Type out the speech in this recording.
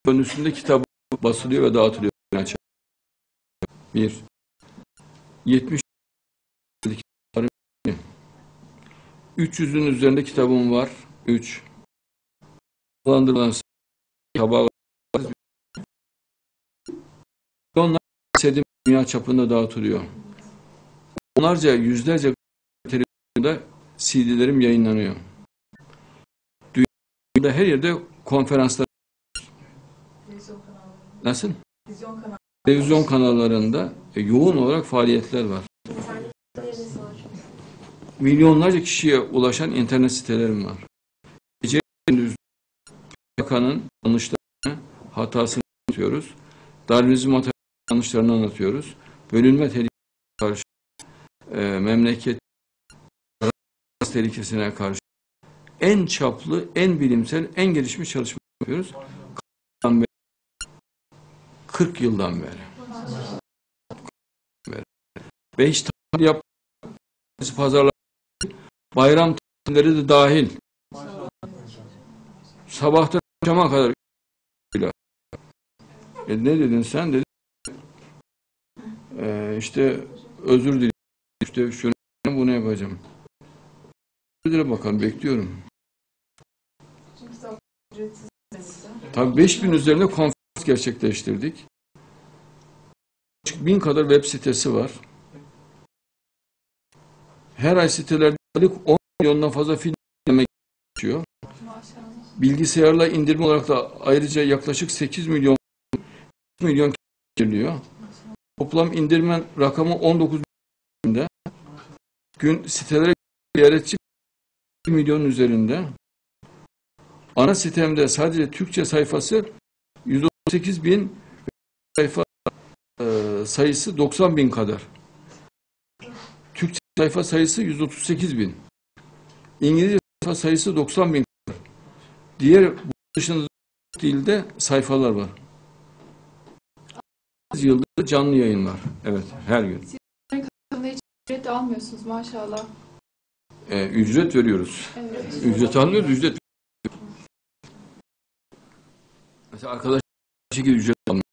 Onun üstünde kitap basılıyor ve dağıtılıyor. Bir. 70 300'ün üzerinde kitabım var. 3. Kullandırılan tabağı onlar istediğim dünya çapında dağıtılıyor. Onlarca, yüzlerce televizyonda CD'lerim yayınlanıyor. Dünyada her yerde konferanslar. Nasıl? Televizyon kanallarında yoğun olarak faaliyetler var. Milyonlarca kişiye ulaşan internet sitelerim var. Gece gündüz PKK'nın yanlışlarını, hatasını anlatıyoruz. Darwinizm yanlışlarını anlatıyoruz. Bölünme tehlikesine karşı, memleket tehlikesine karşı en çaplı, en bilimsel, en gelişmiş çalışma yapıyoruz. 40 yıldan beri. Ve hiç tatil yapmamız, pazarlar, bayram tatilleri de dahil. Sabahtan akşama kadar. Ne dedin sen? Dedin. İşte özür dilerim. İşte şunu bunu yapacağım. Özür dilerim bakalım, bekliyorum. Tabii 5000 üzerinde konferans gerçekleştirdik. 1000 kadar web sitesi var. Her ay sitelerde 10 milyondan fazla film izlemek geçiyor. Bilgisayarla indirme olarak da ayrıca yaklaşık 8 milyon indiriliyor. Toplam indirme rakamı 19 milyonda. Gün sitelere ziyaretçi 1 milyonun üzerinde. Ana sitemde sadece Türkçe sayfası 138 bin, sayfa sayısı 90 bin kadar. Türkçe sayfa sayısı 138 bin. İngilizce sayfa sayısı 90 bin kadar. Diğer bu dışında dilde sayfalar var. 100 yıldır canlı yayın var. Evet, her gün. Siz hiç ücret almıyorsunuz maşallah. Ücret veriyoruz. Evet. Ücret almıyoruz, ücret. Mesela arkadaş şekilde ücret almıyor.